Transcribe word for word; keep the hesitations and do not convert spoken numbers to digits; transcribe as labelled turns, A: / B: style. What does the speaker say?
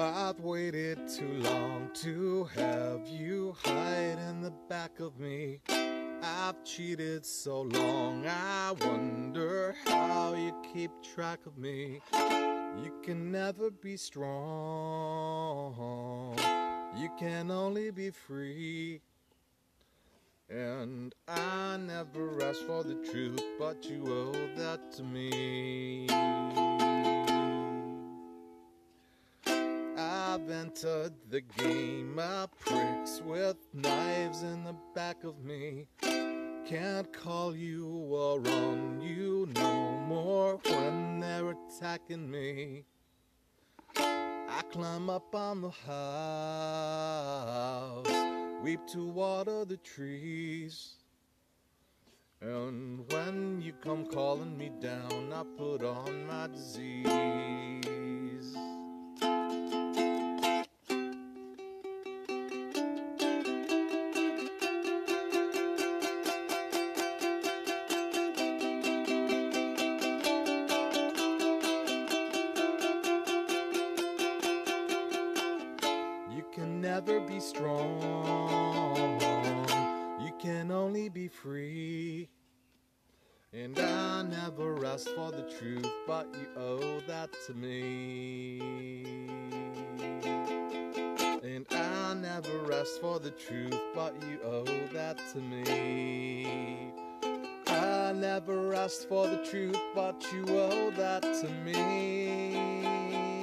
A: I've waited too long to have you hide in the back of me. I've cheated so long, I wonder how you keep track of me. You can never be strong, you can only be free. And I never asked for the truth, but you owe that to me. I've entered the game of pricks with knives in the back of me. Can't call you or run you no more when they're attacking me. I climb up on the house, weep to water the trees. And when you come calling me down, I put on my disease. You can never be strong, you can only be free. And I never asked for the truth, but you owe that to me. And I never asked for the truth, but you owe that to me. I never asked for the truth, but you owe that to me.